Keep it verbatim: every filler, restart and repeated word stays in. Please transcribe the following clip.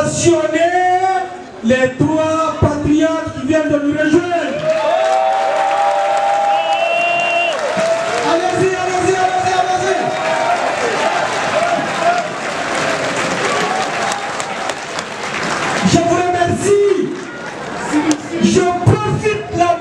cautionner les trois patriotes qui viennent de nous rejoindre. Allez-y, allez-y, allez-y, allez-y. Je vous remercie. Je profite là